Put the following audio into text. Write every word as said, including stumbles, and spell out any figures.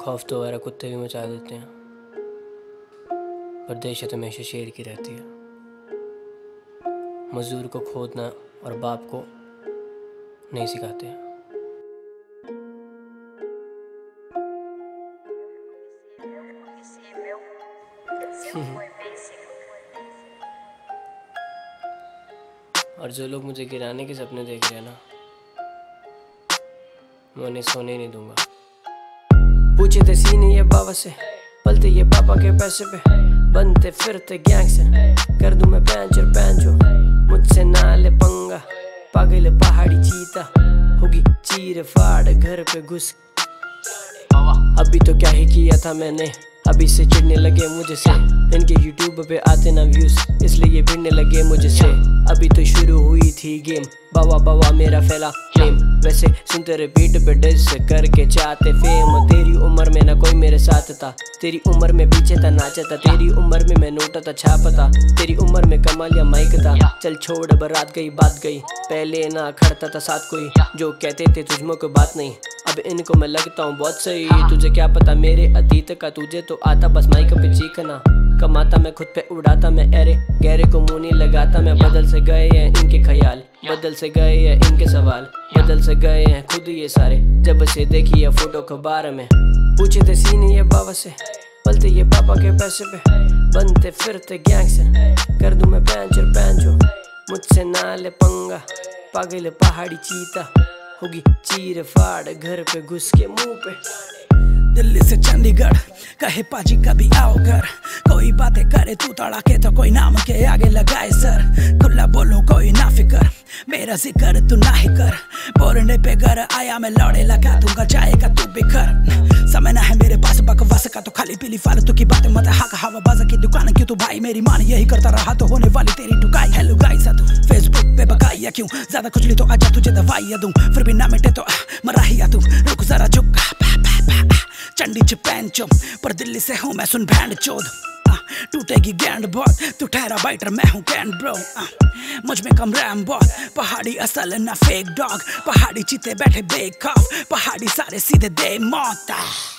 खौफ तो वगैरह कुत्ते भी मचा देते हैं, पर दहशत हमेशा शेर की रहती है। मजदूर को खोदना और बाप को नहीं सिखाते हैं। और जो लोग मुझे गिराने के सपने देख रहे हैं ना, मैं उन्हें सोने नहीं दूंगा। पूछे थे सीने ये बाबा से, पलते ये पापा के पैसे पे, बनते फिरते गैंग से, कर दूं मैं पैंचर पैंचो, मुझसे ना ले पंगा, पागल पहाड़ी चीता होगी चीर फाड़ घर पे घुस। अभी तो क्या ही किया था मैंने, अभी से चिढ़ने लगे मुझे से, इनके यूट्यूब पे आते ना व्यूज, इसलिए ये भिड़ने लगे मुझे से। अभी तो शुरू हुई थी गेम, बाबा बाबा मेरा फैला फ्लेम, वैसे सुनते रिपीट पे डिस करके चाहते फेम। तेरी उम्र में ना कोई मेरे साथ था, तेरी उम्र में पीछे था नाचता, तेरी उम्र में मैं नोटा था छापता, तेरी उम्र में कमाल या माइक था। चल छोड़ बरात गई बात गई, पहले ना खड़ता था साथ कोई, जो कहते थे तुझमें कोई बात नहीं, अब इनको मैं लगता हूँ बहुत सही। तुझे क्या पता मेरे अतीत का, तुझे तो आता बस माइक पे चीखना। कमाता मैं खुद पे उड़ाता मैं एरे, गहरे को मुंह नहीं लगाता मैं। बदल से गए हैं इनके ख्याल, बदल से गए हैं इनके सवाल, बदल से गए हैं खुद ये सारे, जब से देखी है फोटो अखबार में। पूछे थे सीने ये बाबा से, पलते ये पापा के पैसे पे, बनते फिरते गैंग से, कर दूं मैं पैंचर पैंचो, मुझसे ना ले पंगा, पागल पहाड़ी चीता होगी चीर फाड़ घर पे घुस के मुंह पे। दिल्ली से चंडीगढ़ कहे पाजी कभी आओ घर, कोई बातें करे तू तड़ाके तो कोई नाम के आगे लगाए सर। खुला बोलूं कोई ना फिकर, मेरा जिक्र तू ना ही कर, बोलने पे घर आया मैं लौड़े लगा दूंगा जाएगा तू बिखर। समय ना है मेरे पास बकवास का, तो खाली पीली फालतू की बातें मत हक हवा बाजा की दुकान क्यों तू भाई मेरी मान यही करता रहा तो होने वाली तेरी टुकाई। हेलो गाइस तू फेसबुक पे बकाया क्यों, ज्यादा खुजली तो आजा तुझे दवाइयां दूं, फिर भी ना मिटे तो मराहिया तू, रुक जरा झुक चंडी च पैंचो, पर दिल्ली से हूँ मैं सुन बैंड चोद, टूटेगी गैंड बहुत, तू ठहरा बाइटर मैं हूँ कैंड ब्रो, मुझ में कम रैम बहुत, पहाड़ी असल ना फेक डॉग, पहाड़ी चीते बैठे बेखौफ, पहाड़ी सारे सीधे दे मौत।